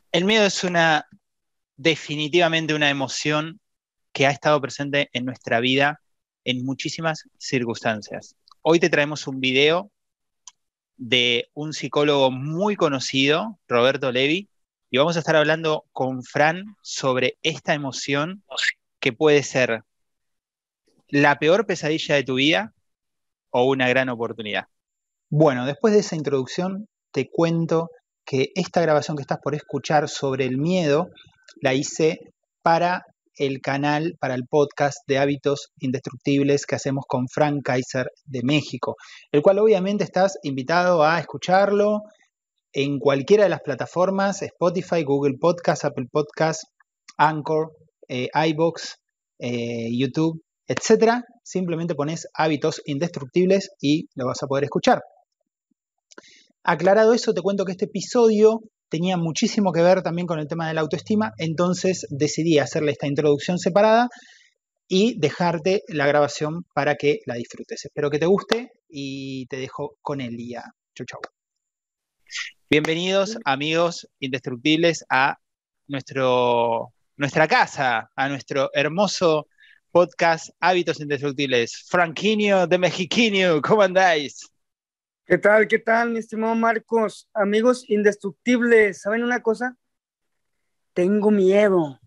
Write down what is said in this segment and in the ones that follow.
El miedo es definitivamente una emoción que ha estado presente en nuestra vida en muchísimas circunstancias. Hoy te traemos un video de un psicólogo muy conocido, Roberto Levi, y vamos a estar hablando con Fran sobre esta emoción que puede ser la peor pesadilla de tu vida o una gran oportunidad. Bueno, después de esa introducción, te cuento que esta grabación que estás por escuchar sobre el miedo la hice para el canal, para el podcast de Hábitos Indestructibles que hacemos con Frank Kaiser de México, el cual obviamente estás invitado a escucharlo en cualquiera de las plataformas: Spotify, Google Podcast, Apple Podcast, Anchor, iVoox, YouTube, etcétera. Simplemente pones Hábitos Indestructibles y lo vas a poder escuchar. Aclarado eso, te cuento que este episodio tenía muchísimo que ver también con el tema de la autoestima, entonces decidí hacerle esta introducción separada y dejarte la grabación para que la disfrutes. Espero que te guste y te dejo con el día. Chau, chau. Bienvenidos, amigos indestructibles, a nuestra casa, a nuestro hermoso podcast Hábitos Indestructibles. Franquinho de Mexiquinho, ¿cómo andáis? ¿Qué tal, mi estimado Marcos? Amigos indestructibles, ¿saben una cosa? Tengo miedo.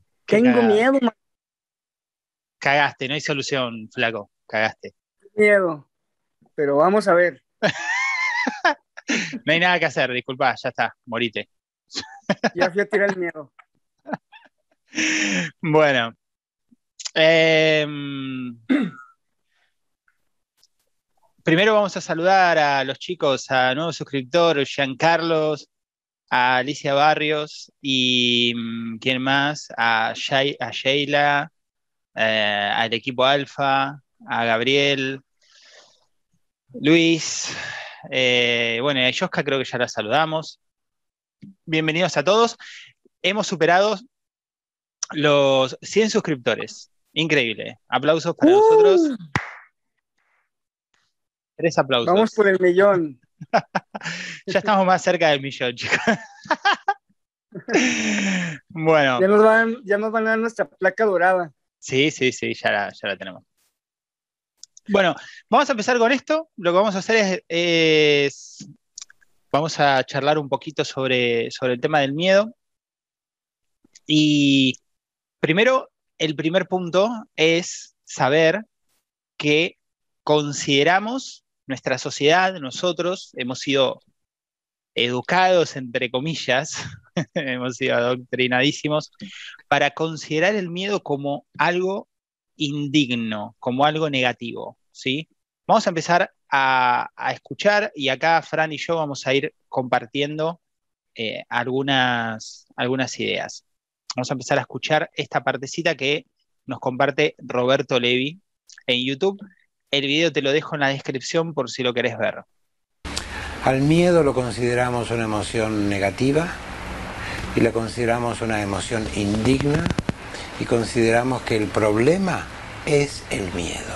Cagaste, no hay solución, flaco, cagaste. Miedo, pero vamos a ver. No hay nada que hacer, disculpa, ya está, morite. Ya fui a tirar el miedo. Bueno, primero vamos a saludar a los chicos, a nuevo suscriptor, Giancarlos, a Alicia Barrios y ¿quién más? A Sheila, al equipo Alfa, a Gabriel, Luis, bueno, y a Yoska creo que ya la saludamos. Bienvenidos a todos. Hemos superado los 100 suscriptores. Increíble. Aplausos para nosotros. 3 aplausos. Vamos por el millón. Ya estamos más cerca del millón, chicos. Bueno. Ya nos van a dar nuestra placa dorada. Sí, ya la tenemos. Bueno, vamos a empezar con esto. Lo que vamos a hacer es vamos a charlar un poquito sobre el tema del miedo. Y primero, el primer punto es saber que consideramos nuestra sociedad, nosotros hemos sido educados, entre comillas, hemos sido adoctrinadísimos para considerar el miedo como algo indigno, como algo negativo, ¿sí? Vamos a empezar a escuchar y acá Fran y yo vamos a ir compartiendo algunas ideas. Vamos a empezar a escuchar esta partecita que nos comparte Roberto Levi en YouTube. El video te lo dejo en la descripción por si lo querés ver. Al miedo lo consideramos una emoción negativa y la consideramos una emoción indigna y consideramos que el problema es el miedo.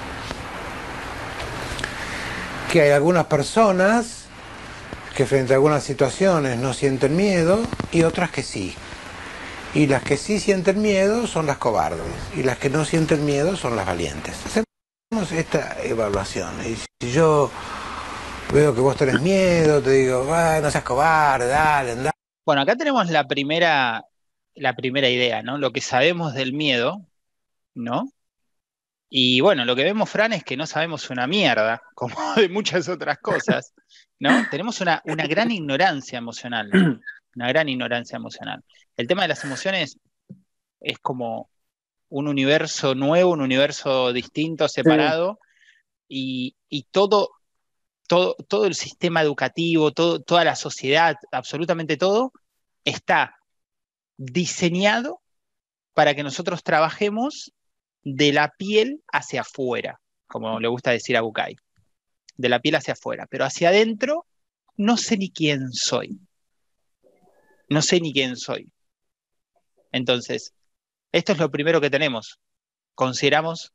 Que hay algunas personas que frente a algunas situaciones no sienten miedo y otras que sí. Y las que sí sienten miedo son las cobardes y las que no sienten miedo son las valientes. Hacemos esta evaluación y si yo veo que vos tenés miedo, te digo, no seas cobarde, dale, andá. Bueno, acá tenemos la primera idea, ¿no? Lo que sabemos del miedo, ¿no? Y bueno, lo que vemos, Fran, es que no sabemos una mierda, como de muchas otras cosas, ¿no? Tenemos una gran ignorancia emocional, una gran ignorancia emocional. El tema de las emociones es como un universo nuevo, un universo distinto, separado, sí. y todo el sistema educativo, toda la sociedad, absolutamente todo, está diseñado para que nosotros trabajemos de la piel hacia afuera, como le gusta decir a Bucay, de la piel hacia afuera, pero hacia adentro no sé ni quién soy. No sé ni quién soy. Entonces, esto es lo primero que tenemos. Consideramos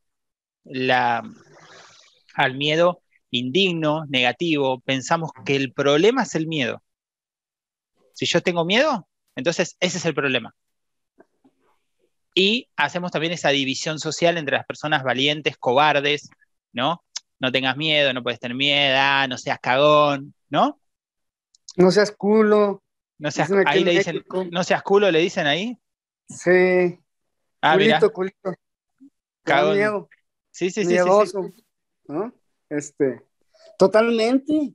al miedo indigno, negativo, pensamos que el problema es el miedo. Si yo tengo miedo, Entonces, ese es el problema. Y hacemos también esa división social entre las personas valientes, cobardes, ¿no? No tengas miedo, no puedes tener miedo, no seas cagón, ¿no? No seas culo, No seas, dicen aquí ahí en le dicen, México. no seas culo, le dicen ahí. Sí, Mira, culito, te da cagón. miedo, Sí, sí, sí, sí, sí. miedoso, ¿no? Totalmente.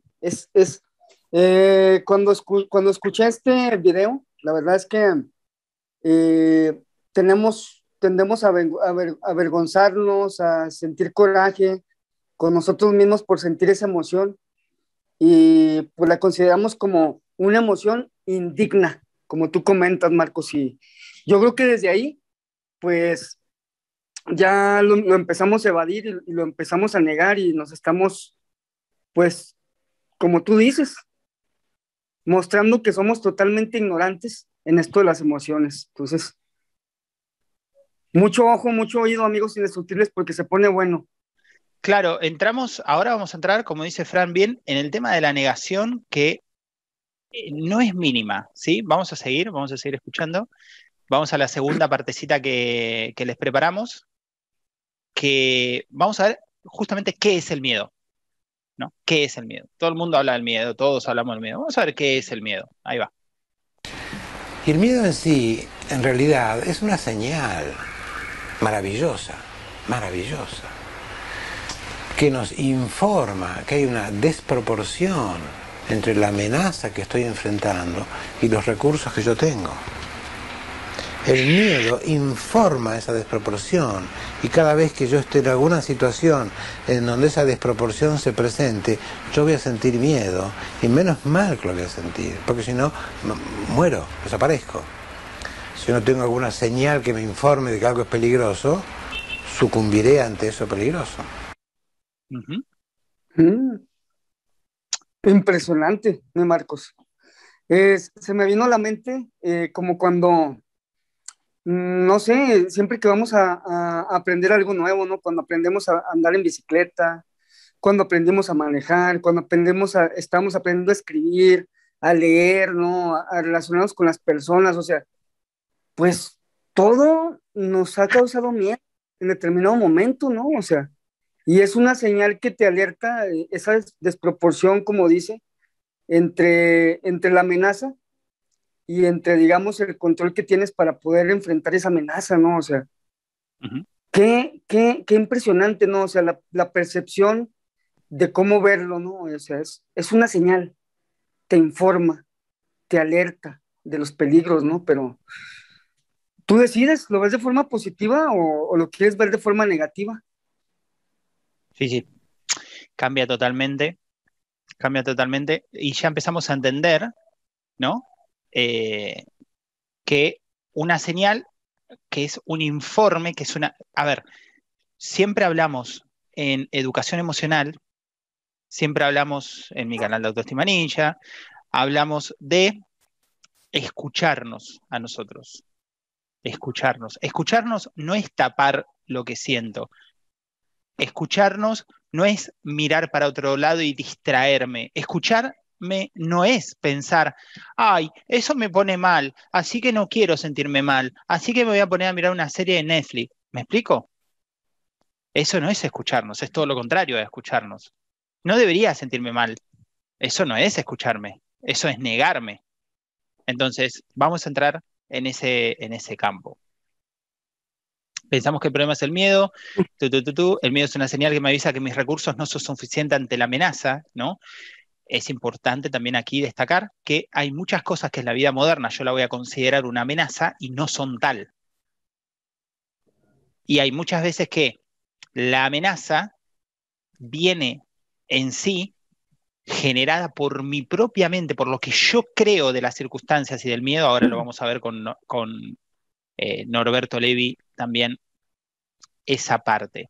Cuando escuché este video, la verdad es que eh, tendemos a avergonzarnos, a sentir coraje con nosotros mismos por sentir esa emoción y pues la consideramos como una emoción indigna, como tú comentas, Marcos. Y yo creo que desde ahí, pues ya lo empezamos a evadir y lo empezamos a negar y nos estamos, pues, como tú dices, mostrando que somos totalmente ignorantes en esto de las emociones. Entonces, mucho ojo, mucho oído, amigos indestructibles, porque se pone bueno. Claro, ahora vamos a entrar, como dice Fran bien, en el tema de la negación que no es mínima, ¿sí? Vamos a seguir escuchando. Vamos a la segunda partecita que les preparamos, que vamos a ver justamente qué es el miedo, ¿no? ¿Qué es el miedo? Todo el mundo habla del miedo, todos hablamos del miedo. Vamos a ver qué es el miedo. Ahí va. Y el miedo en sí, en realidad, es una señal maravillosa, maravillosa, que nos informa que hay una desproporción entre la amenaza que estoy enfrentando y los recursos que yo tengo. El miedo informa esa desproporción y cada vez que yo esté en alguna situación en donde esa desproporción se presente, yo voy a sentir miedo y menos mal que lo voy a sentir, porque si no, muero, desaparezco. Si no tengo alguna señal que me informe de que algo es peligroso, sucumbiré ante eso peligroso. Ujú. Impresionante, ¿no, Marcos? Se me vino a la mente como cuando, no sé, siempre que vamos a aprender algo nuevo, ¿no? Cuando aprendemos a andar en bicicleta, cuando aprendemos a manejar, cuando estamos aprendiendo a escribir, a leer, ¿no? A relacionarnos con las personas, o sea, pues todo nos ha causado miedo en determinado momento, ¿no? O sea, y es una señal que te alerta esa desproporción, como dice, entre la amenaza y entre, digamos, el control que tienes para poder enfrentar esa amenaza, ¿no? O sea, Ujú. qué impresionante, ¿no? O sea, la percepción de cómo verlo, ¿no? O sea, es una señal, te informa, te alerta de los peligros, ¿no? Pero tú decides, ¿lo ves de forma positiva o lo quieres ver de forma negativa? Sí, sí, cambia totalmente, y ya empezamos a entender, ¿no? Eh, que una señal, que es un informe, que es una... A ver, siempre hablamos en educación emocional, siempre hablamos en mi canal de Autoestima Ninja, hablamos de escucharnos a nosotros, escucharnos. Escucharnos no es tapar lo que siento, escucharnos no es mirar para otro lado y distraerme, escucharme no es pensar, ay, eso me pone mal, así que no quiero sentirme mal, así que me voy a poner a mirar una serie de Netflix. ¿Me explico? Eso no es escucharnos, es todo lo contrario de escucharnos. No debería sentirme mal, eso no es escucharme, eso es negarme. Entonces, vamos a entrar en ese campo. Pensamos que el problema es el miedo, el miedo es una señal que me avisa que mis recursos no son suficientes ante la amenaza, ¿no? Es importante también aquí destacar que hay muchas cosas que en la vida moderna yo la voy a considerar una amenaza y no son tal. Y hay muchas veces que la amenaza viene en sí generada por mi propia mente, por lo que yo creo de las circunstancias y del miedo. Ahora lo vamos a ver con Norberto Levi también esa parte.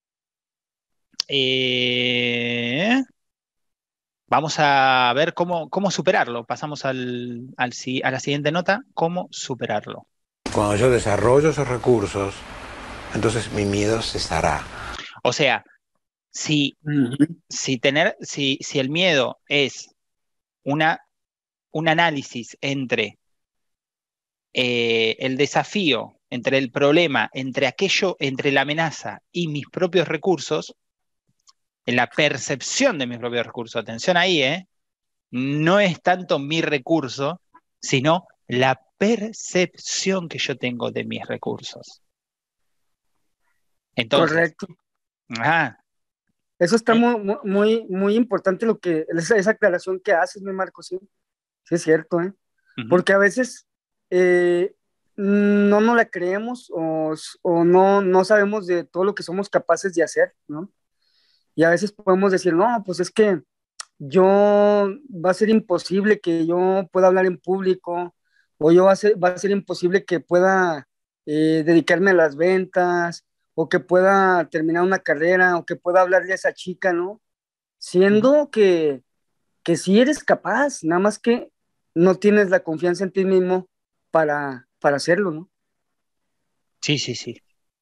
Vamos a ver cómo superarlo. Pasamos a la siguiente nota, cómo superarlo. Cuando yo desarrollo esos recursos, entonces mi miedo cesará. O sea, si el miedo es un análisis entre el desafío entre el problema, entre la amenaza y mis propios recursos, en la percepción de mis propios recursos, atención ahí, no es tanto mi recurso, sino la percepción que yo tengo de mis recursos. Entonces, Correcto. ajá, Eso está muy importante esa aclaración que haces, mi Marco, sí. Sí es cierto, ¿eh? Porque a veces no nos la creemos o no sabemos de todo lo que somos capaces de hacer, ¿no? Y a veces podemos decir, no, pues es que va a ser imposible que yo pueda hablar en público, o va a ser imposible que pueda dedicarme a las ventas, o que pueda terminar una carrera, o que pueda hablarle a esa chica, ¿no? Siendo que sí eres capaz, nada más que no tienes la confianza en ti mismo para hacerlo, ¿no? sí, sí, sí.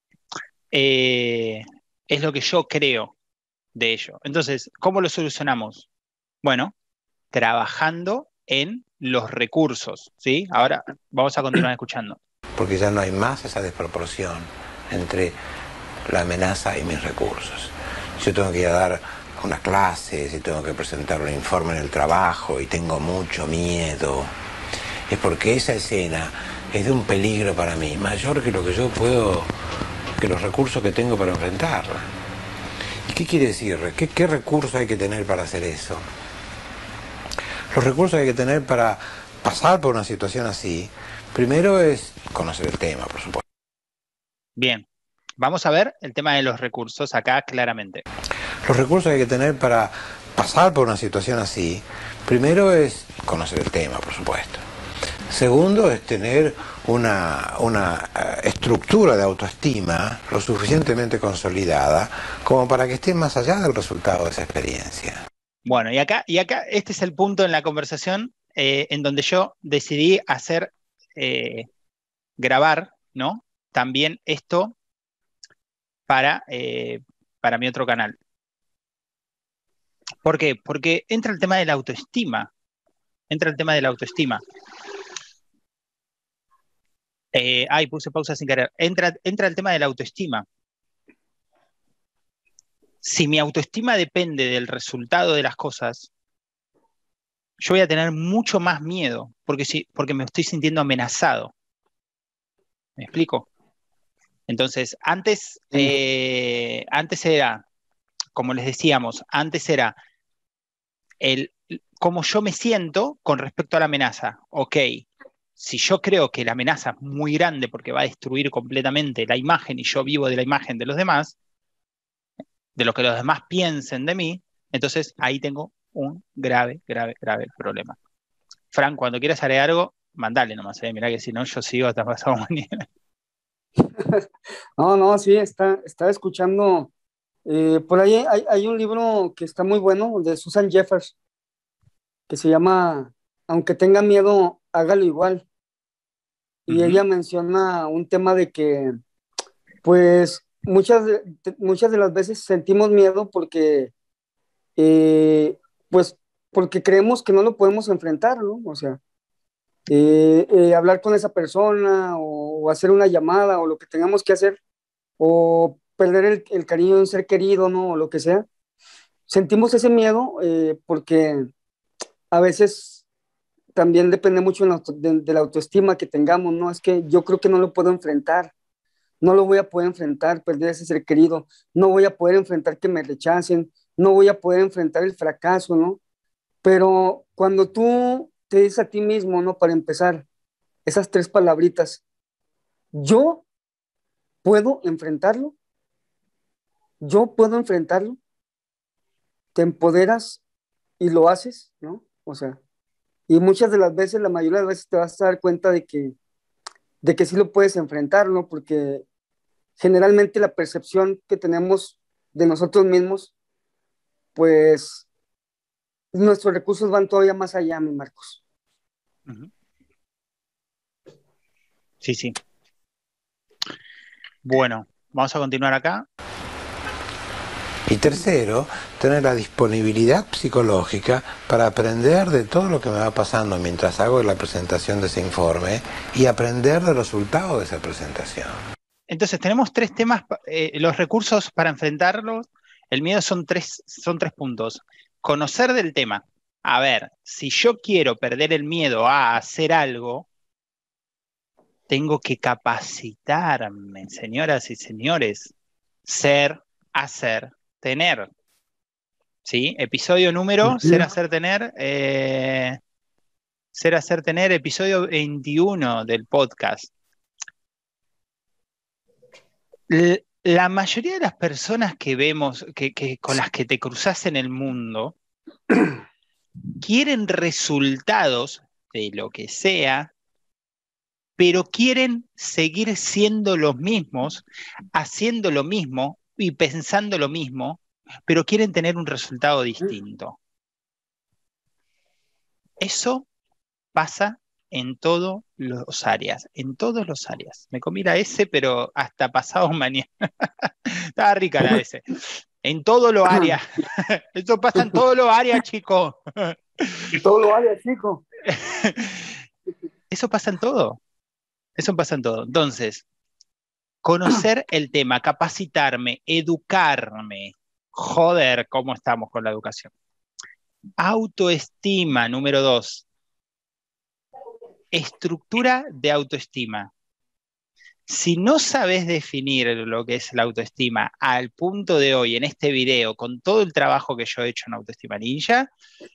Es lo que yo creo de ello. Entonces, ¿cómo lo solucionamos? Bueno, trabajando en los recursos, ¿sí? Ahora vamos a continuar escuchando. Porque ya no hay más esa desproporción entre la amenaza y mis recursos. Yo tengo que ir a dar una clase, si tengo que presentar un informe en el trabajo y tengo mucho miedo, es porque esa escena es de un peligro para mí, mayor que lo que yo puedo, que los recursos que tengo para enfrentarla. ¿Y qué quiere decir? ¿Qué recursos hay que tener para hacer eso? Los recursos que hay que tener para pasar por una situación así, primero es conocer el tema, por supuesto. Bien, vamos a ver el tema de los recursos acá claramente. Los recursos que hay que tener para pasar por una situación así, primero es conocer el tema, por supuesto. Segundo es tener una estructura de autoestima lo suficientemente consolidada como para que esté más allá del resultado de esa experiencia. Bueno, y acá este es el punto en la conversación en donde yo decidí grabar, ¿no? También esto para mi otro canal. ¿Por qué? Porque entra el tema de la autoestima. Puse pausa sin querer. Entra el tema de la autoestima. Si mi autoestima depende del resultado de las cosas, yo voy a tener mucho más miedo, porque me estoy sintiendo amenazado. ¿Me explico? Entonces, antes era, como les decíamos, antes era cómo yo me siento con respecto a la amenaza. Ok, si yo creo que la amenaza es muy grande porque va a destruir completamente la imagen y yo vivo de la imagen de los demás, de lo que los demás piensen de mí, entonces ahí tengo un grave, grave, grave problema. Fran, cuando quieras agregar algo, mandale nomás, mirá que si no yo sigo hasta pasado mañana. No, sí, está escuchando. Por ahí hay un libro que está muy bueno de Susan Jeffers que se llama Aunque tenga miedo, hágalo igual. Y ella menciona un tema de que, pues, muchas de las veces sentimos miedo pues, porque creemos que no lo podemos enfrentar, ¿no? O sea, hablar con esa persona o hacer una llamada o lo que tengamos que hacer o perder el cariño de un ser querido, ¿no? O lo que sea. Sentimos ese miedo porque a veces también depende mucho de la autoestima que tengamos, ¿no? Es que yo creo que no lo puedo enfrentar, no lo voy a poder enfrentar, perder ese ser querido, no voy a poder enfrentar que me rechacen, no voy a poder enfrentar el fracaso, ¿no? Pero cuando tú te dices a ti mismo, ¿no? Para empezar, esas tres palabritas, yo puedo enfrentarlo, yo puedo enfrentarlo, te empoderas y lo haces, ¿no? O sea, y muchas de las veces, la mayoría de las veces te vas a dar cuenta de que sí lo puedes enfrentar, ¿no? Porque generalmente la percepción que tenemos de nosotros mismos, pues nuestros recursos van todavía más allá, mi Marcos. Sí, sí. Bueno, vamos a continuar acá. Y Y tercero, tener la disponibilidad psicológica para aprender de todo lo que me va pasando mientras hago la presentación de ese informe y aprender del resultado de esa presentación. Entonces tenemos 3 temas, los recursos para enfrentarlos. El miedo son tres puntos. Conocer del tema. A ver, si yo quiero perder el miedo a hacer algo, tengo que capacitarme, señoras y señores. Ser, hacer, tener. ¿Sí? Episodio número, ser, hacer, tener. Ser, hacer, tener, episodio 21 del podcast. La mayoría de las personas que vemos, con las que te cruzas en el mundo, quieren resultados de lo que sea, pero quieren seguir siendo los mismos, haciendo lo mismo y pensando lo mismo, pero quieren tener un resultado distinto. Eso pasa en todos los áreas, Me comí la S, pero hasta pasado mañana. Estaba rica la S. En todos los áreas. Eso pasa en todos los áreas, chicos. En todos los áreas, chicos. Eso pasa en todo. Entonces, conocer el tema, capacitarme, educarme. Joder, ¿cómo estamos con la educación? Autoestima, número 2. Estructura de autoestima. Si no sabes definir lo que es la autoestima al punto de hoy, en este video, con todo el trabajo que yo he hecho en Autoestima Ninja,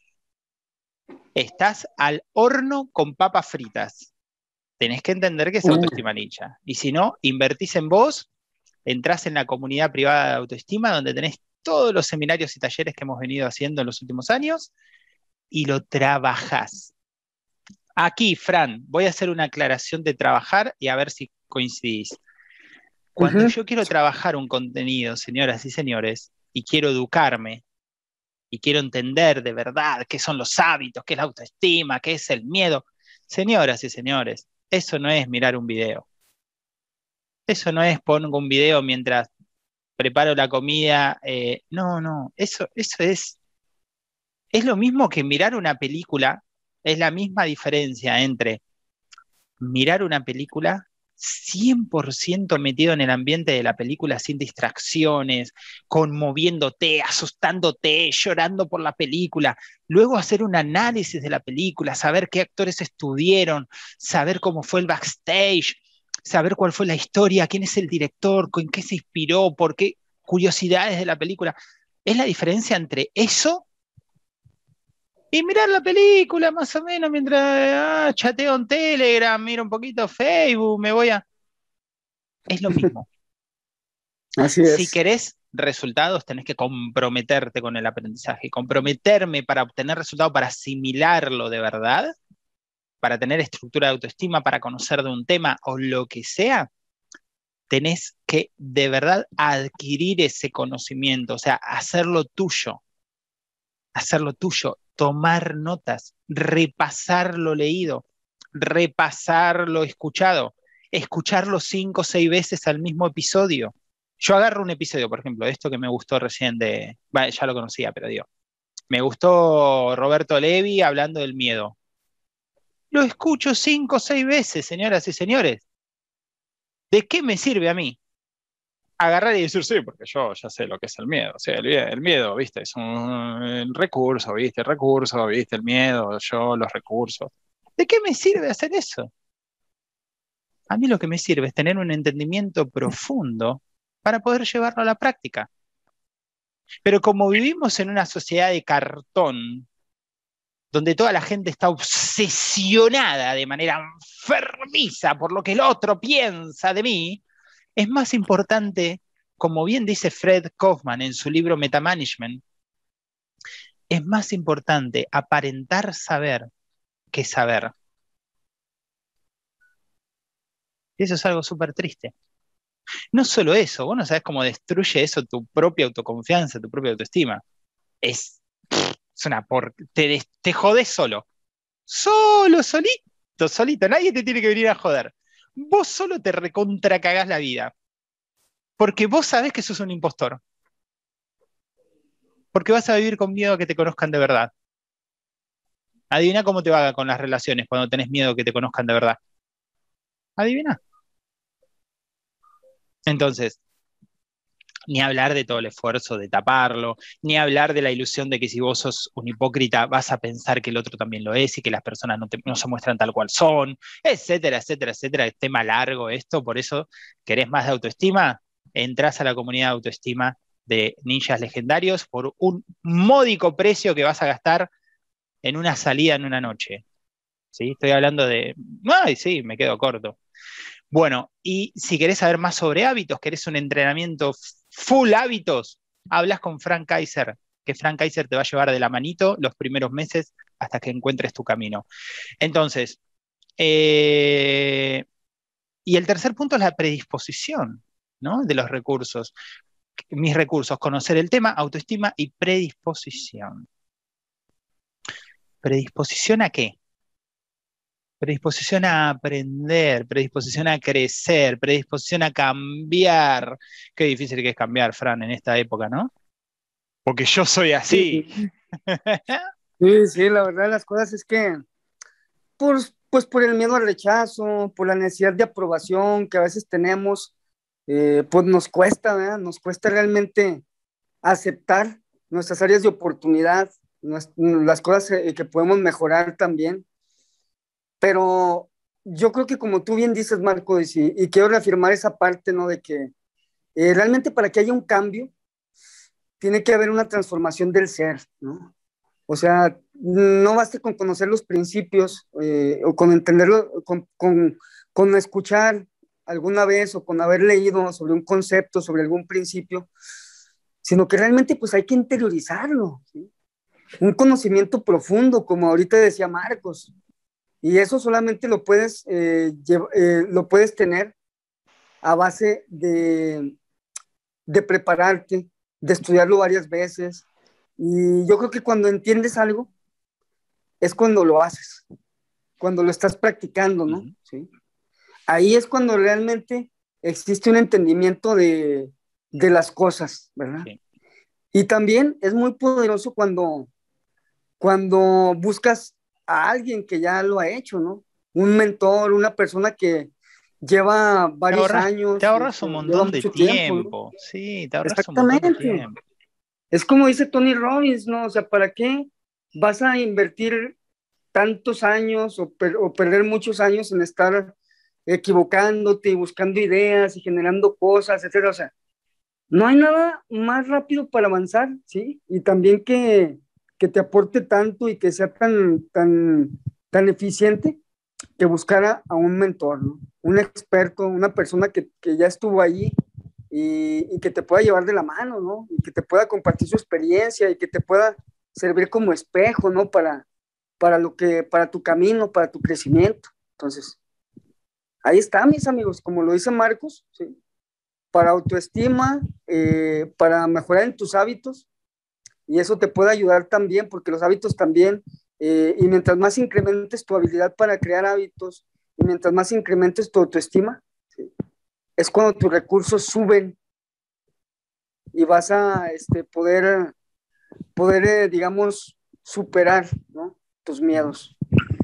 estás al horno con papas fritas. Tenés que entender que es Autoestima Ninja. Y si no, invertís en vos, entrás en la comunidad privada de autoestima, donde tenés todos los seminarios y talleres que hemos venido haciendo en los últimos años, y lo trabajás. Aquí, Fran, voy a hacer una aclaración de trabajar y a ver si coincidís. Cuando yo quiero trabajar un contenido, señoras y señores, y quiero educarme, y quiero entender de verdad qué son los hábitos, qué es la autoestima, qué es el miedo, señoras y señores, eso no es mirar un video. Eso no es pongo un video mientras preparo la comida. No, eso es lo mismo que mirar una película. Es la misma diferencia entre mirar una película 100% metido en el ambiente de la película, sin distracciones, conmoviéndote, asustándote, llorando por la película, luego hacer un análisis de la película, saber qué actores estuvieron, saber cómo fue el backstage, saber cuál fue la historia, quién es el director, con qué se inspiró, por qué, curiosidades de la película. Es la diferencia entre eso y mirar la película más o menos mientras chateo en Telegram, miro un poquito Facebook, me voy a... Es lo mismo. Así es. Si querés resultados, tenés que comprometerte con el aprendizaje. Comprometerme para obtener resultados, para asimilarlo de verdad, para tener estructura de autoestima, para conocer de un tema o lo que sea, tenés que de verdad adquirir ese conocimiento, o sea, hacerlo tuyo, tomar notas, repasar lo leído, repasar lo escuchado, escucharlo 5 o 6 veces al mismo episodio. Yo agarro un episodio, por ejemplo, de esto que me gustó recién ya lo conocía, pero digo, me gustó Roberto Levi hablando del miedo. Lo escucho 5 o 6 veces, señoras y señores. ¿De qué me sirve a mí? Agarrar y decir, sí, porque yo ya sé lo que es el miedo. O sea, el miedo, viste, es un recurso, viste, el miedo, los recursos. ¿De qué me sirve hacer eso? A mí lo que me sirve es tener un entendimiento profundo para poder llevarlo a la práctica. Pero como vivimos en una sociedad de cartón, donde toda la gente está obsesionada de manera enfermiza por lo que el otro piensa de mí, es más importante, como bien dice Fred Kaufman en su libro Metamanagement, es más importante aparentar saber que saber. Y eso es algo súper triste. No solo eso, vos no sabés cómo destruye eso tu propia autoconfianza, tu propia autoestima. Es una te jodés solo. Solito. Nadie te tiene que venir a joder. Vos solo te recontracagás la vida. Porque vos sabés que sos un impostor. Porque vas a vivir con miedo a que te conozcan de verdad. Adivina cómo te va con las relaciones cuando tenés miedo a que te conozcan de verdad. Adivina. Entonces, ni hablar de todo el esfuerzo de taparlo, ni hablar de la ilusión de que si vos sos un hipócrita vas a pensar que el otro también lo es y que las personas no se muestran tal cual son, etcétera, etcétera, etcétera. Es tema largo esto, por eso querés más de autoestima, entrás a la comunidad de autoestima de Ninjas Legendarios por un módico precio que vas a gastar en una salida en una noche. ¿Sí? Estoy hablando de... Ay, sí, me quedo corto. Bueno, y si querés saber más sobre hábitos, querés un entrenamiento full hábitos, hablas con Frank Kaiser, que Frank Kaiser te va a llevar de la manito los primeros meses hasta que encuentres tu camino. Entonces, y el tercer punto es la predisposición, ¿no? De los recursos. Mis recursos, conocer el tema, autoestima y predisposición. ¿Predisposición a qué? Predisposición a aprender, predisposición a crecer, predisposición a cambiar. Qué difícil que es cambiar, Fran, en esta época, ¿no? Porque yo soy así. Sí, sí, sí, la verdad de las cosas es que, pues por el miedo al rechazo, por la necesidad de aprobación que a veces tenemos, pues nos cuesta, ¿verdad? Nos cuesta realmente aceptar nuestras áreas de oportunidad, las cosas que podemos mejorar también. Pero yo creo que como tú bien dices, Marco, y quiero reafirmar esa parte, ¿no? De que realmente para que haya un cambio, tiene que haber una transformación del ser, ¿no? O sea, no basta con conocer los principios o con entenderlo, con escuchar alguna vez o con haber leído sobre un concepto, sobre algún principio, sino que realmente pues hay que interiorizarlo, ¿sí? Un conocimiento profundo, como ahorita decía Marcos, y eso solamente lo puedes tener a base de prepararte, de estudiarlo varias veces. Y yo creo que cuando entiendes algo es cuando lo haces, cuando lo estás practicando, ¿no? ¿Sí? Ahí es cuando realmente existe un entendimiento de las cosas, ¿verdad? Sí. Y también es muy poderoso cuando buscas a alguien que ya lo ha hecho, ¿no? Un mentor, una persona que lleva varios Te años, ahorras un lleva montón de mucho tiempo, ¿no? tiempo. Sí, te ahorras un montón de Exactamente. tiempo. Es como dice Tony Robbins, ¿no? O sea, ¿para qué vas a invertir tantos años o perder muchos años en estar equivocándote y buscando ideas y generando cosas, etcétera? O sea, no hay nada más rápido para avanzar, ¿sí? Y también que te aporte tanto y que sea tan eficiente que buscar a un mentor, ¿no? Un experto, una persona que ya estuvo allí y que te pueda llevar de la mano, ¿no? Y que te pueda compartir su experiencia y que te pueda servir como espejo, ¿no? Para tu camino, para tu crecimiento. Entonces, ahí está, mis amigos, como lo dice Marcos, ¿sí? Para autoestima, para mejorar en tus hábitos, y eso te puede ayudar también, porque los hábitos también, y mientras más incrementes tu habilidad para crear hábitos, y mientras más incrementes tu autoestima, ¿sí? Es cuando tus recursos suben y vas a poder digamos, superar, ¿no? Tus miedos.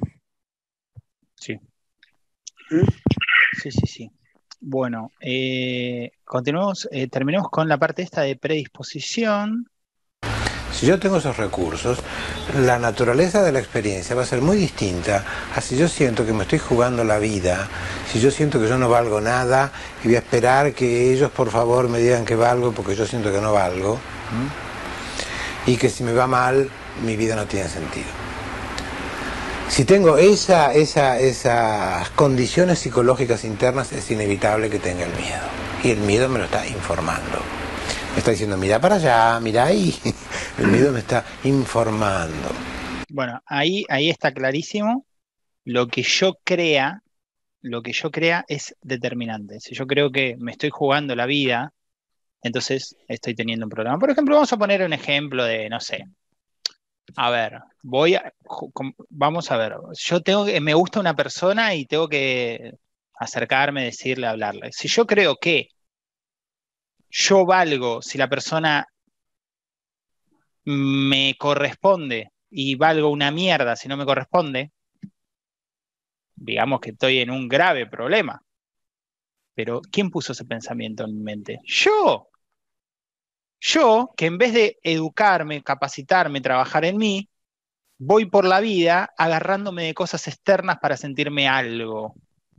Sí. ¿Mm? Sí, sí, sí. Bueno, continuemos, terminemos con la parte esta de predisposición. Si yo tengo esos recursos, la naturaleza de la experiencia va a ser muy distinta a si yo siento que me estoy jugando la vida, si yo siento que yo no valgo nada y voy a esperar que ellos por favor me digan que valgo porque yo siento que no valgo, y que si me va mal, mi vida no tiene sentido. Si tengo esas condiciones psicológicas internas, es inevitable que tenga el miedo. Y el miedo me lo está informando. Me está diciendo, mira para allá, mira ahí. El miedo me está informando. Bueno, ahí está clarísimo. Lo que yo crea es determinante. Si yo creo que me estoy jugando la vida, entonces estoy teniendo un problema. Por ejemplo, vamos a poner un ejemplo de, no sé, a ver, vamos a ver, me gusta una persona y tengo que acercarme, decirle, hablarle. Si yo creo que yo valgo si la persona me corresponde y valgo una mierda si no me corresponde, digamos que estoy en un grave problema. Pero ¿quién puso ese pensamiento en mi mente? Yo. Yo, que en vez de educarme, capacitarme, trabajar en mí, voy por la vida agarrándome de cosas externas para sentirme algo.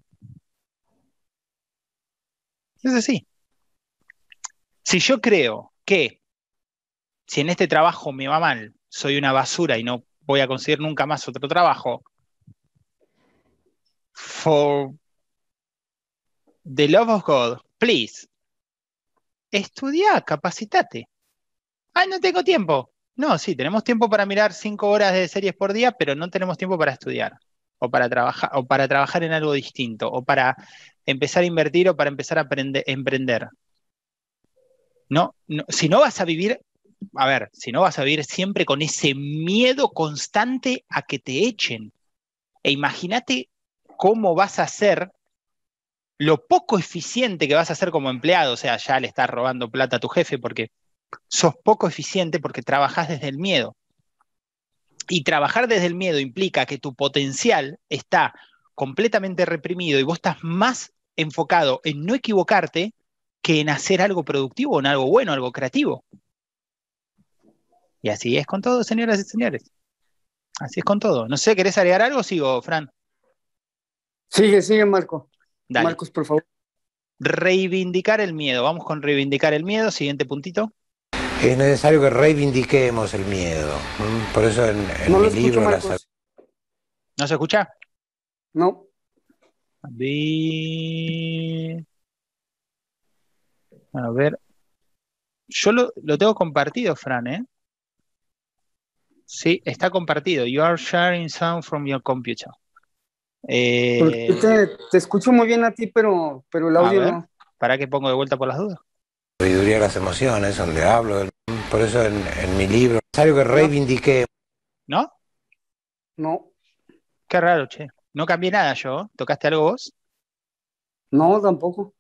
Es así. Si yo creo que si en este trabajo me va mal, soy una basura y no voy a conseguir nunca más otro trabajo, for the love of God, please, estudia, capacitate. Ay, no tengo tiempo. No, sí, tenemos tiempo para mirar 5 horas de series por día, pero no tenemos tiempo para estudiar, o para trabajar en algo distinto, o para empezar a invertir, o para empezar a emprender. No, no, si no vas a vivir, a ver, si no vas a vivir siempre con ese miedo constante a que te echen. E imagínate cómo vas a ser, lo poco eficiente que vas a ser como empleado, o sea, ya le estás robando plata a tu jefe porque sos poco eficiente porque trabajás desde el miedo. Y trabajar desde el miedo implica que tu potencial está completamente reprimido y vos estás más enfocado en no equivocarte que en hacer algo productivo, en algo bueno, algo creativo. Y así es con todo, señoras y señores. Así es con todo. No sé, ¿querés agregar algo o sigo, Fran? Sigue, Marco. Dale. Marcos, por favor. Reivindicar el miedo. Vamos con reivindicar el miedo. Siguiente puntito. Es necesario que reivindiquemos el miedo. Por eso en No mi lo escucho, libro... Marcos. ¿No se escucha? No. A ver. Yo lo tengo compartido, Fran, ¿eh? Sí, está compartido. You are sharing sound from your computer. Porque te escucho muy bien a ti, pero el A audio ver, no. ¿para qué pongo de vuelta por las dudas? Sabiduría de las emociones, donde hablo. Por eso en mi libro es necesario que reivindiquemos. ¿No? No, Qué raro, che. No cambié nada yo. ¿Tocaste algo vos? no, tampoco.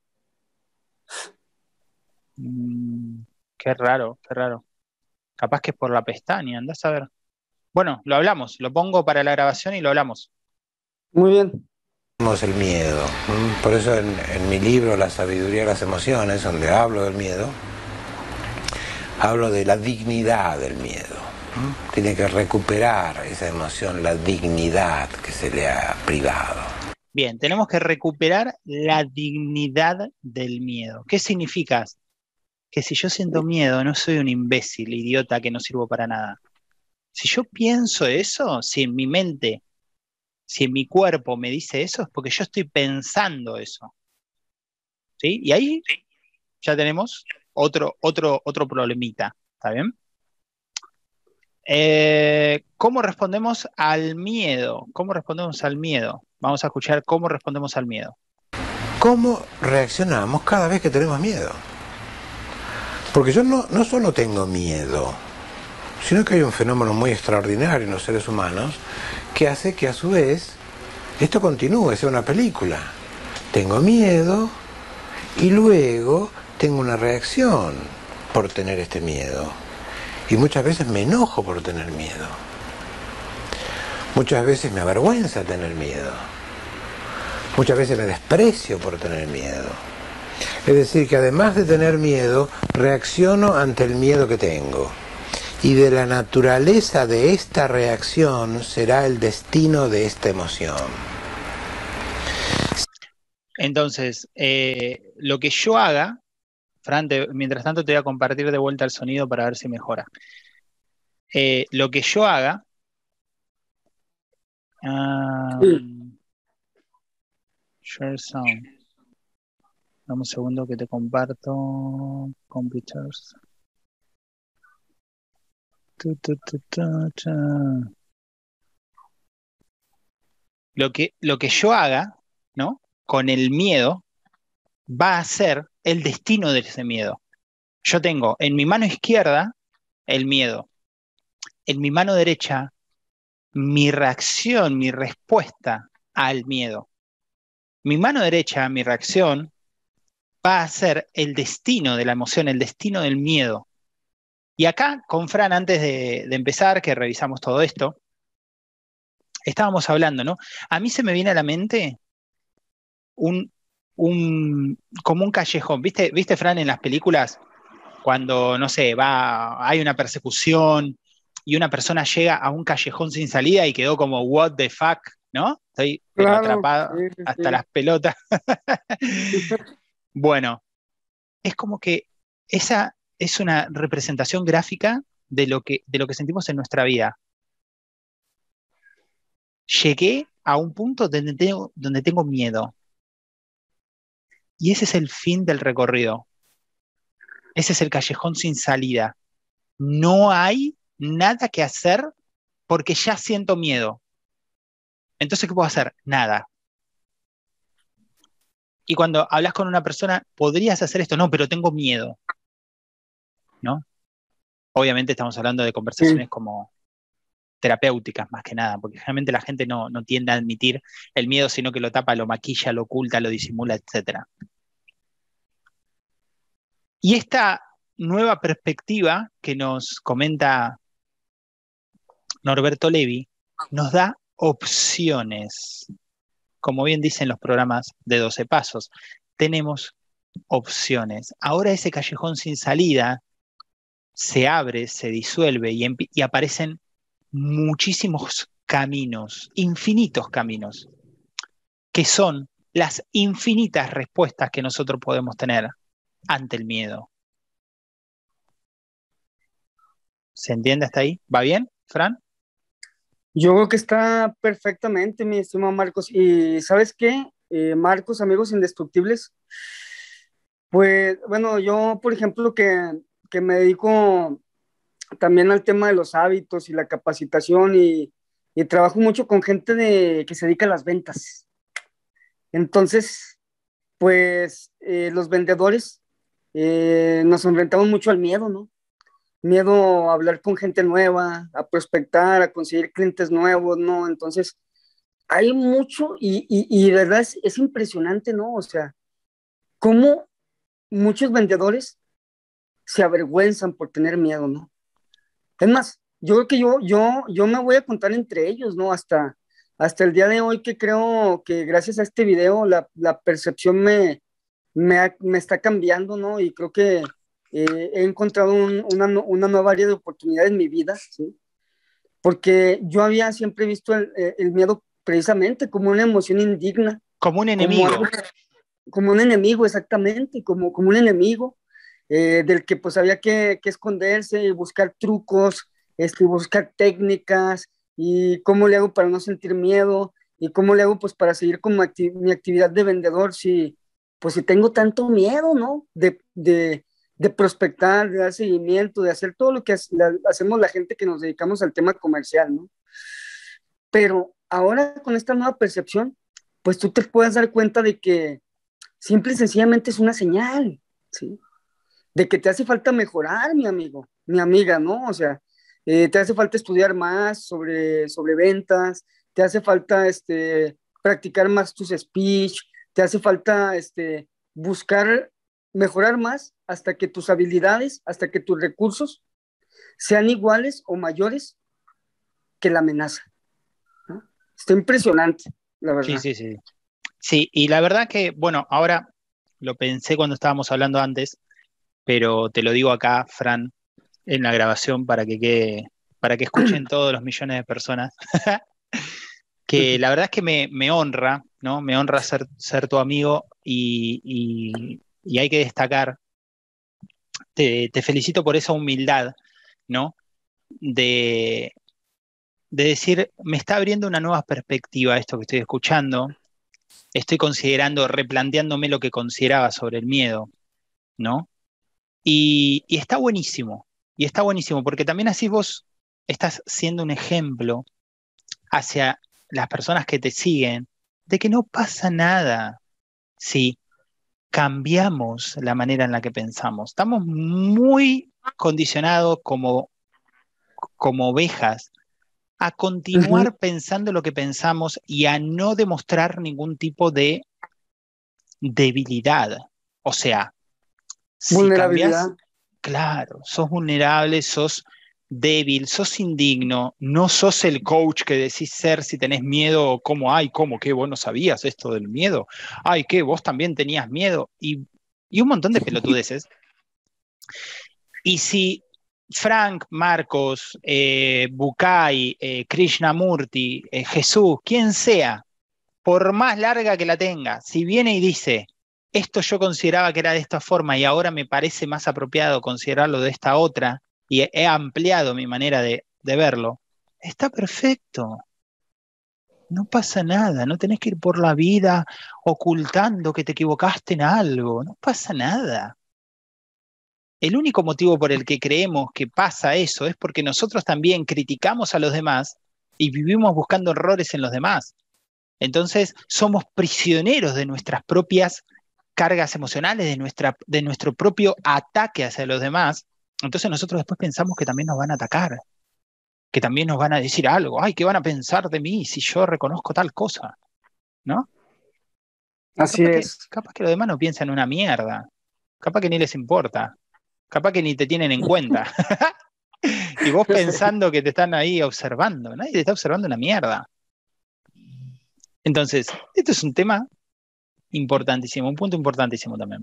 Qué raro, qué raro. Capaz que es por la pestaña, andás a ver. Bueno, lo hablamos. Lo pongo para la grabación y lo hablamos. Muy bien. El miedo. Por eso en mi libro La sabiduría de las emociones, donde hablo del miedo, hablo de la dignidad del miedo. Tiene que recuperar esa emoción, la dignidad que se le ha privado. Bien, tenemos que recuperar la dignidad del miedo. ¿Qué significa? Que si yo siento miedo, no soy un imbécil, idiota que no sirvo para nada. Si yo pienso eso, si en mi mente, si en mi cuerpo me dice eso, es porque yo estoy pensando eso. ¿Sí? Y ahí ya tenemos otro problemita. ¿Está bien? ¿Cómo respondemos al miedo? ¿Cómo respondemos al miedo? Vamos a escuchar cómo respondemos al miedo. ¿Cómo reaccionamos cada vez que tenemos miedo? Porque yo no solo tengo miedo, sino que hay un fenómeno muy extraordinario en los seres humanos que hace que a su vez esto continúe, sea una película. Tengo miedo y luego tengo una reacción por tener este miedo. Y muchas veces me enojo por tener miedo. Muchas veces me avergüenza tener miedo. Muchas veces me desprecio por tener miedo. Es decir, que además de tener miedo, reacciono ante el miedo que tengo. Y de la naturaleza de esta reacción será el destino de esta emoción. Entonces, lo que yo haga, Fran, mientras tanto te voy a compartir de vuelta el sonido para ver si mejora. Lo que yo haga... share sound. Dame un segundo que te comparto. Computers. Lo que yo haga, ¿no? Con el miedo, va a ser el destino de ese miedo. Yo tengo en mi mano izquierda el miedo. En mi mano derecha, mi reacción, mi respuesta al miedo. Mi mano derecha, mi reacción, va a ser el destino de la emoción, el destino del miedo. Y acá con Fran, antes de empezar, que revisamos todo esto, estábamos hablando, ¿no? A mí se me viene a la mente un, como un callejón. ¿Viste, Fran, en las películas, cuando, no sé, hay una persecución y una persona llega a un callejón sin salida y quedó como, what the fuck, ¿no? Estoy, pero Claro, atrapado sí, hasta sí, las pelotas. Bueno, es como que esa es una representación gráfica de lo que sentimos en nuestra vida. Llegué a un punto donde tengo miedo. Y ese es el fin del recorrido. Ese es el callejón sin salida. No hay nada que hacer porque ya siento miedo. Entonces, ¿qué puedo hacer? Nada. Y cuando hablas con una persona, podrías hacer esto, no, pero tengo miedo, ¿no? Obviamente estamos hablando de sí. conversaciones como terapéuticas más que nada, porque generalmente la gente no tiende a admitir el miedo, sino que lo tapa, lo maquilla, lo oculta, lo disimula, etcétera. Y esta nueva perspectiva que nos comenta Norberto Levi nos da opciones. Como bien dicen los programas de 12 pasos, tenemos opciones. Ahora ese callejón sin salida se abre, se disuelve y aparecen muchísimos caminos, infinitos caminos, que son las infinitas respuestas que nosotros podemos tener ante el miedo. ¿Se entiende hasta ahí? ¿Va bien, Fran? Yo creo que está perfectamente, mi estimado Marcos. Y ¿sabes qué? Marcos, amigos indestructibles, pues bueno, yo, por ejemplo, que me dedico también al tema de los hábitos y la capacitación y trabajo mucho con gente que se dedica a las ventas. Entonces, pues los vendedores nos enfrentamos mucho al miedo, ¿no? Miedo a hablar con gente nueva, a prospectar, a conseguir clientes nuevos, ¿no? Entonces, hay mucho y de verdad es impresionante, ¿no? O sea, cómo muchos vendedores se avergüenzan por tener miedo, ¿no? Es más, yo creo que yo me voy a contar entre ellos, ¿no? Hasta el día de hoy que creo que gracias a este video la percepción me está cambiando, ¿no? Y creo que he encontrado una nueva área de oportunidad en mi vida, ¿sí? Porque yo había siempre visto el miedo precisamente como una emoción indigna, Como un como, enemigo. como un enemigo, exactamente, como un enemigo del que pues había que esconderse y buscar trucos, buscar técnicas y cómo le hago para no sentir miedo y cómo le hago pues para seguir con mi actividad de vendedor si tengo tanto miedo, ¿no? De prospectar, de dar seguimiento, de hacer todo lo que hacemos la gente que nos dedicamos al tema comercial, ¿no? Pero ahora con esta nueva percepción, pues tú te puedes dar cuenta de que simple y sencillamente es una señal, ¿sí? De que te hace falta mejorar, mi amigo, mi amiga, ¿no? O sea, te hace falta estudiar más sobre ventas, te hace falta practicar más tus speech, te hace falta buscar mejorar más hasta que tus habilidades, hasta que tus recursos sean iguales o mayores que la amenaza, ¿no? Está impresionante, la Sí, verdad. sí, sí. Sí, y la verdad que, bueno, ahora lo pensé cuando estábamos hablando antes, pero te lo digo acá, Fran, en la grabación para que escuchen todos los millones de personas, que la verdad es que me honra, ¿no? Me honra ser tu amigo y hay que destacar, te felicito por esa humildad, ¿no? De, de decir, me está abriendo una nueva perspectiva esto que estoy escuchando, estoy considerando, replanteándome lo que consideraba sobre el miedo, ¿no? Y está buenísimo, porque también así vos estás siendo un ejemplo hacia las personas que te siguen de que no pasa nada si cambiamos la manera en la que pensamos. Estamos muy condicionados como ovejas a Ujú. continuar pensando lo que pensamos y a no demostrar ningún tipo de debilidad. O sea, si cambias, Vulnerabilidad. Claro, sos vulnerable, sos débil, sos indigno, no sos el coach que decís ser si tenés miedo, o cómo, ay, cómo, que vos no sabías esto del miedo, ay, que vos también tenías miedo, y un montón de pelotudeces. Y si Frank, Marcos, Bucay, Krishnamurti, Jesús, quien sea, por más larga que la tenga, si viene y dice, esto yo consideraba que era de esta forma y ahora me parece más apropiado considerarlo de esta otra, y he ampliado mi manera de verlo, está perfecto. No pasa nada, no tenés que ir por la vida ocultando que te equivocaste en algo, no pasa nada. El único motivo por el que creemos que pasa eso es porque nosotros también criticamos a los demás y vivimos buscando errores en los demás. Entonces somos prisioneros de nuestras propias cargas emocionales, de nuestro propio ataque hacia los demás. Entonces nosotros después pensamos que también nos van a atacar, que también nos van a decir algo. Ay, ¿qué van a pensar de mí si yo reconozco tal cosa? ¿No? Así es. Capaz que los demás no piensan una mierda. Capaz que ni les importa. Capaz que ni te tienen en cuenta. Y vos pensando que te están ahí observando. Nadie te está observando una mierda. Entonces, esto es un tema importantísimo, un punto importantísimo también.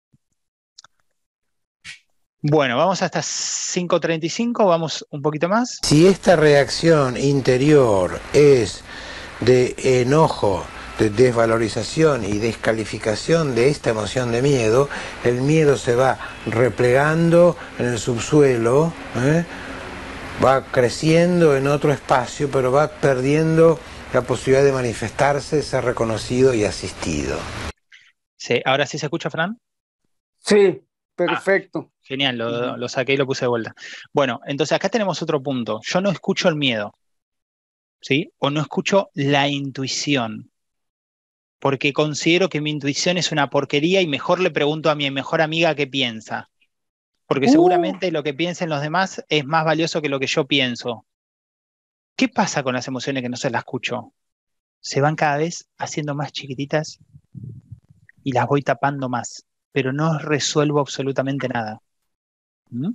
Bueno, vamos hasta 5:35, vamos un poquito más. Si esta reacción interior es de enojo, de desvalorización y descalificación de esta emoción de miedo, el miedo se va replegando en el subsuelo, va creciendo en otro espacio, pero va perdiendo la posibilidad de manifestarse, ser reconocido y asistido. Sí, ¿ahora sí se escucha, Fran? Sí, perfecto. Genial, lo saqué y lo puse de vuelta. Bueno, entonces acá tenemos otro punto. Yo no escucho el miedo, ¿sí? O no escucho la intuición, porque considero que mi intuición es una porquería y mejor le pregunto a mi mejor amiga qué piensa, porque seguramente lo que piensen los demás es más valioso que lo que yo pienso. ¿Qué pasa con las emociones que no se las escucho? Se van cada vez haciendo más chiquititas y las voy tapando más, pero no resuelvo absolutamente nada. ¿Mm?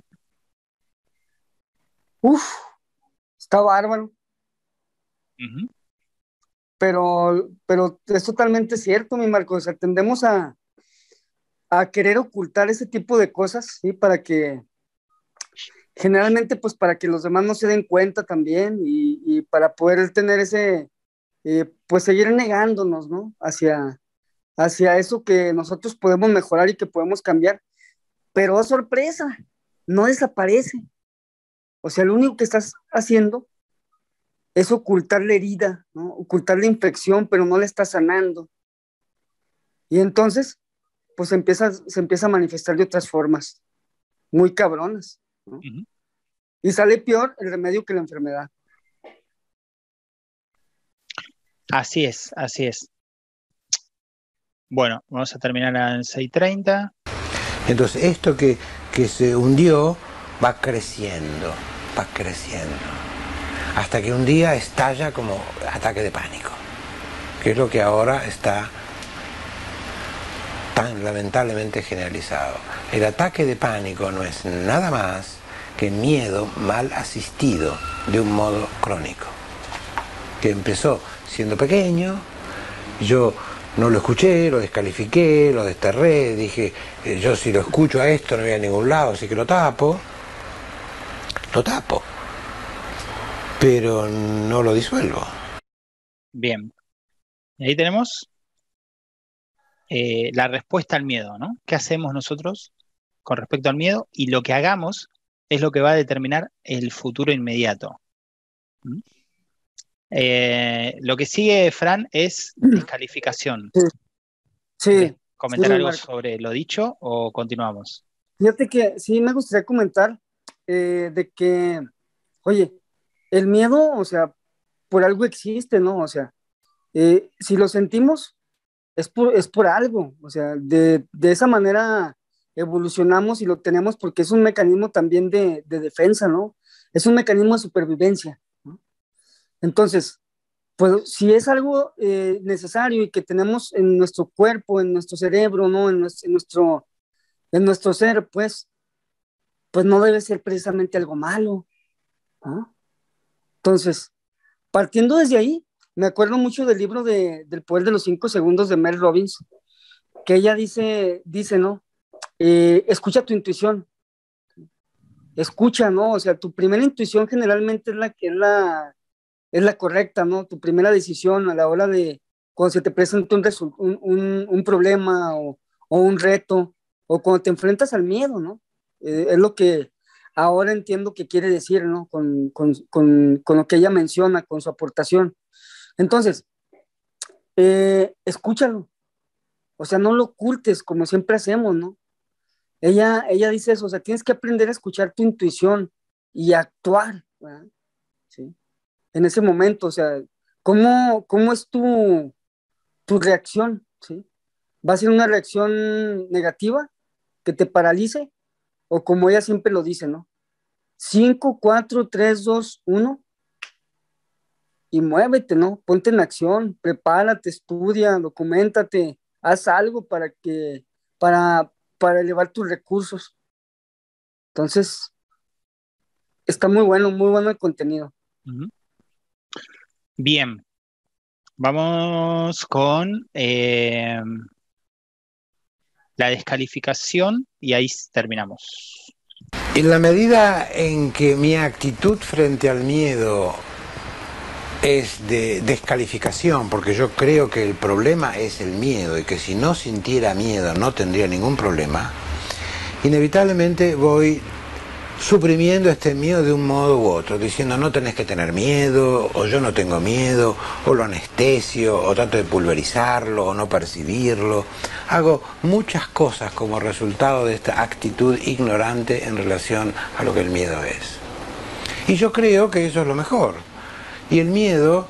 Uf, está bárbaro. Uh-huh. Pero es totalmente cierto, mi Marco. O sea, tendemos a querer ocultar ese tipo de cosas, ¿sí? Para que, generalmente, pues para que los demás no se den cuenta también y para poder tener pues seguir negándonos, ¿no? Hacia eso que nosotros podemos mejorar y que podemos cambiar. Pero, oh, sorpresa, no desaparece. O sea, lo único que estás haciendo es ocultar la herida, ¿no? Ocultar la infección, pero no la estás sanando. Y entonces, pues se empieza a manifestar de otras formas, muy cabronas, ¿no? Uh-huh. Y sale peor el remedio que la enfermedad. Así es, así es. Bueno, vamos a terminar en 6:30. Entonces esto que se hundió va creciendo, hasta que un día estalla como ataque de pánico, que es lo que ahora está tan lamentablemente generalizado. El ataque de pánico no es nada más que miedo mal asistido de un modo crónico, que empezó siendo pequeño. Yo no lo escuché, lo descalifiqué, lo desterré, dije, yo si lo escucho a esto no voy a ningún lado, así que lo tapo, pero no lo disuelvo. Bien, y ahí tenemos la respuesta al miedo, ¿no? ¿Qué hacemos nosotros con respecto al miedo? Y lo que hagamos es lo que va a determinar el futuro inmediato. ¿Mm? Lo que sigue, Fran, es descalificación. Sí. ¿Querés comentar sí, algo Marco. sobre lo dicho o continuamos? Fíjate que sí me gustaría comentar de que, oye, el miedo, o sea, por algo existe, ¿no? O sea, si lo sentimos, es por algo, o sea, de esa manera evolucionamos y lo tenemos porque es un mecanismo también de defensa, ¿no? Es un mecanismo de supervivencia, ¿no? Entonces, pues si es algo necesario y que tenemos en nuestro cuerpo, en nuestro cerebro, ¿no? En nuestro ser, pues pues no debe ser precisamente algo malo, ¿no? Entonces, partiendo desde ahí, me acuerdo mucho del libro del poder de los 5 segundos de Mel Robbins, que ella dice, ¿no? Escucha tu intuición, escucha, ¿no? O sea, tu primera intuición generalmente es la correcta, ¿no? Tu primera decisión a la hora de cuando se te presenta un problema o un reto, o cuando te enfrentas al miedo, ¿no? Es lo que ahora entiendo que quiere decir, ¿no? Con lo que ella menciona, con su aportación. Entonces, escúchalo, o sea, no lo ocultes como siempre hacemos, ¿no? Ella dice eso, o sea, tienes que aprender a escuchar tu intuición y actuar, ¿verdad? ¿Sí? En ese momento, o sea, ¿cómo es tu reacción? ¿Sí? ¿Va a ser una reacción negativa que te paralice? O como ella siempre lo dice, ¿no? 5, 4, 3, 2, 1 y muévete, ¿no? Ponte en acción, prepárate, estudia, documentate, haz algo para elevar tus recursos. Entonces, está muy bueno el contenido. Bien, vamos con la descalificación y ahí terminamos. En la medida en que mi actitud frente al miedo es de descalificación, porque yo creo que el problema es el miedo y que si no sintiera miedo no tendría ningún problema, inevitablemente voy suprimiendo este miedo de un modo u otro, diciendo no tenés que tener miedo, o yo no tengo miedo, o lo anestesio, o trato de pulverizarlo, o no percibirlo. Hago muchas cosas como resultado de esta actitud ignorante en relación a lo que el miedo es. Y yo creo que eso es lo mejor. Y el miedo,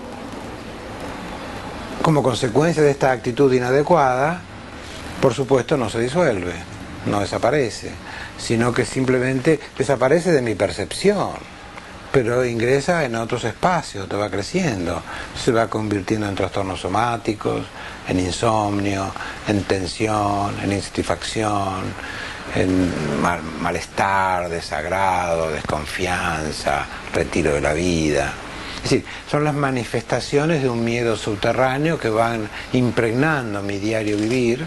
como consecuencia de esta actitud inadecuada, por supuesto no se disuelve, no desaparece, sino que simplemente desaparece de mi percepción, pero ingresa en otros espacios, te va creciendo, se va convirtiendo en trastornos somáticos, en insomnio, en tensión, en insatisfacción, en malestar, desagrado, desconfianza, retiro de la vida. Es decir, son las manifestaciones de un miedo subterráneo que van impregnando mi diario vivir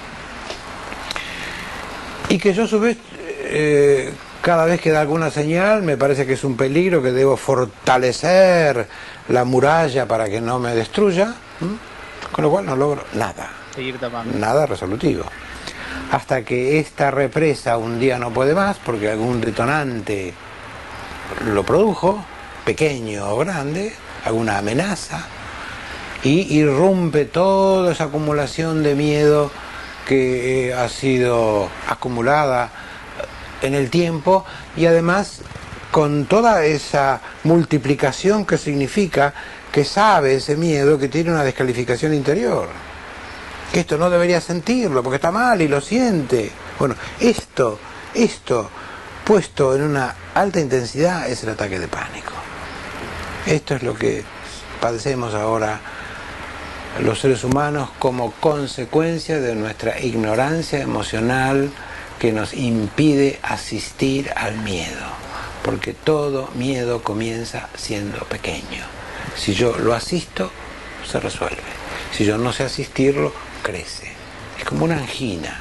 y que yo a su vez cada vez que da alguna señal me parece que es un peligro, que debo fortalecer la muralla para que no me destruya, con lo cual no logro nada, nada resolutivo. Hasta que esta represa un día no puede más porque algún detonante lo produjo, pequeño o grande, alguna amenaza, y irrumpe toda esa acumulación de miedo que ha sido acumulada en el tiempo, y además con toda esa multiplicación que significa que sabe ese miedo que tiene una descalificación interior, que esto no debería sentirlo porque está mal y lo siente. Bueno, esto puesto en una alta intensidad es el ataque de pánico. Esto es lo que padecemos ahora los seres humanos como consecuencia de nuestra ignorancia emocional que nos impide asistir al miedo, porque todo miedo comienza siendo pequeño. Si yo lo asisto, se resuelve. Si yo no sé asistirlo, crece. Es como una angina.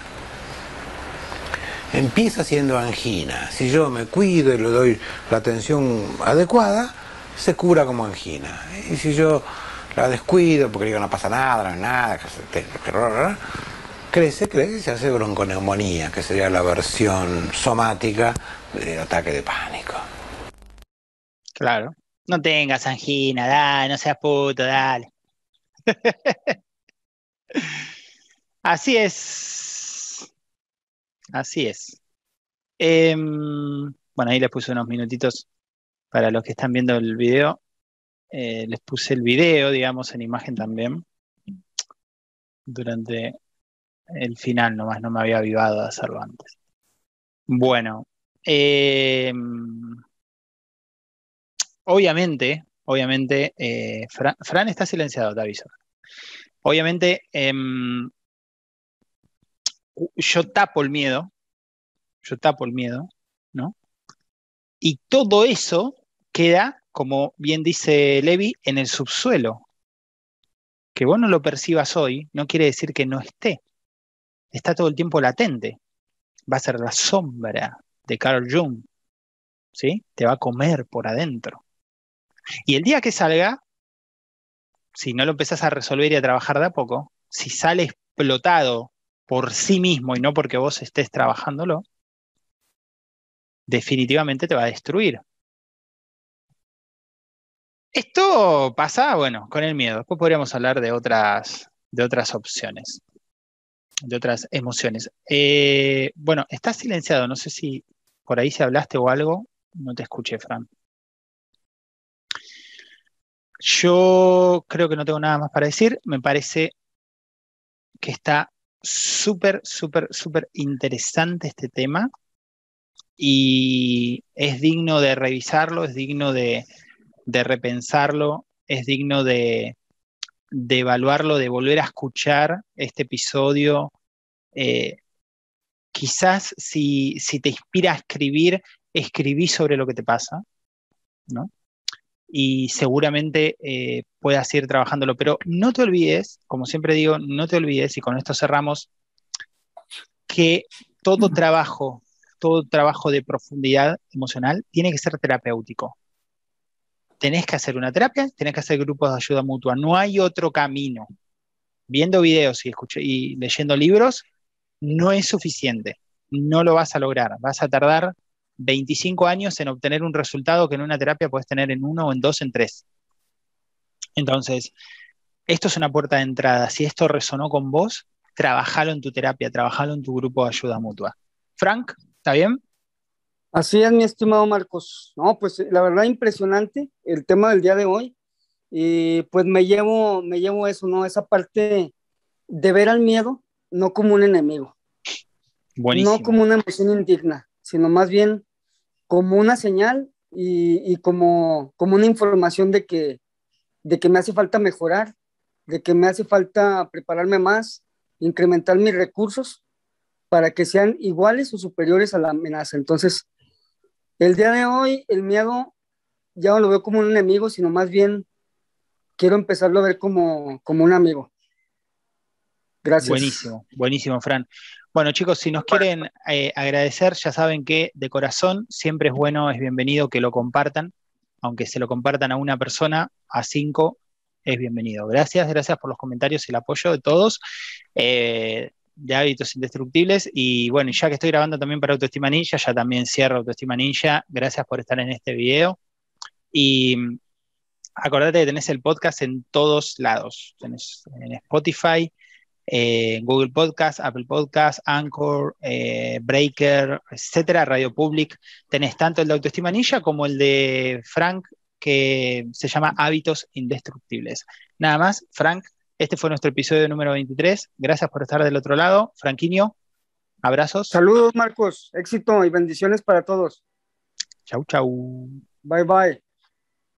Empieza siendo angina. Si yo me cuido y le doy la atención adecuada, se cura como angina. Y si yo la descuido porque digo no pasa nada, no es nada, crece y se hace bronconeumonía, que sería la versión somática del ataque de pánico. Claro. No tengas angina, dale, no seas puto, dale. Así es. Así es. Bueno, ahí les puse unos minutitos para los que están viendo el video. Les puse el video, digamos, en imagen también. Durante el final nomás, no me había avivado de hacerlo antes. Bueno, obviamente, Fran está silenciado, te aviso. Obviamente, yo tapo el miedo, Y todo eso queda, como bien dice Levi, en el subsuelo. Que vos no lo percibas hoy no quiere decir que no esté. Está todo el tiempo latente. Va a ser la sombra de Carl Jung, ¿sí? Te va a comer por adentro. Y el día que salga, si no lo empezás a resolver y a trabajar de a poco, si sale explotado por sí mismo y no porque vos estés trabajándolo, definitivamente te va a destruir. Esto pasa, bueno, con el miedo. Después podríamos hablar de otras opciones, de otras emociones. Bueno, estás silenciado. No sé si por ahí si hablaste o algo. No te escuché, Fran. Yo creo que no tengo nada más para decir. Me parece que está súper, súper, súper interesante este tema y es digno de revisarlo, es digno de repensarlo, es digno de evaluarlo, de volver a escuchar este episodio. Eh, Quizás si te inspira a escribir, escribí sobre lo que te pasa, ¿no? Y seguramente puedas ir trabajándolo, pero no te olvides, como siempre digo, no te olvides, y con esto cerramos, que todo trabajo de profundidad emocional tiene que ser terapéutico. Tenés que hacer una terapia, tenés que hacer grupos de ayuda mutua, no hay otro camino. Viendo videos y leyendo libros no es suficiente, no lo vas a lograr, vas a tardar 25 años en obtener un resultado que en una terapia puedes tener en 1 o en 2, en 3. Entonces, esto es una puerta de entrada. Si esto resonó con vos, trabajalo en tu terapia, trabajalo en tu grupo de ayuda mutua. Frank, ¿está bien? Así es, mi estimado Marcos. No, pues la verdad impresionante el tema del día de hoy. Y pues me llevo eso, ¿no? Esa parte de ver al miedo no como un enemigo, no Buenísimo. como una emoción indigna, sino más bien como una señal y como una información de que me hace falta mejorar, de que me hace falta prepararme más, incrementar mis recursos para que sean iguales o superiores a la amenaza. Entonces, el día de hoy, el miedo ya no lo veo como un enemigo, sino más bien quiero empezarlo a ver como un amigo. Gracias. Buenísimo, buenísimo, Fran. Bueno, chicos, si nos quieren agradecer, ya saben que de corazón siempre es bueno, es bienvenido que lo compartan, aunque se lo compartan a una persona, a 5, es bienvenido. Gracias, gracias por los comentarios y el apoyo de todos, de Hábitos Indestructibles. Y bueno, ya que estoy grabando también para Autoestima Ninja, ya también cierro Autoestima Ninja. Gracias por estar en este video. Y acordate que tenés el podcast en todos lados. Tenés en Spotify, Google Podcast, Apple Podcast, Anchor, Breaker, etcétera, Radio Public. Tenés tanto el de Autoestima Ninja como el de Frank, que se llama Hábitos Indestructibles. Nada más, Frank, este fue nuestro episodio número 23. Gracias por estar del otro lado. Franquinho, abrazos. Saludos, Marcos. Éxito y bendiciones para todos. Chau, chau. Bye, bye.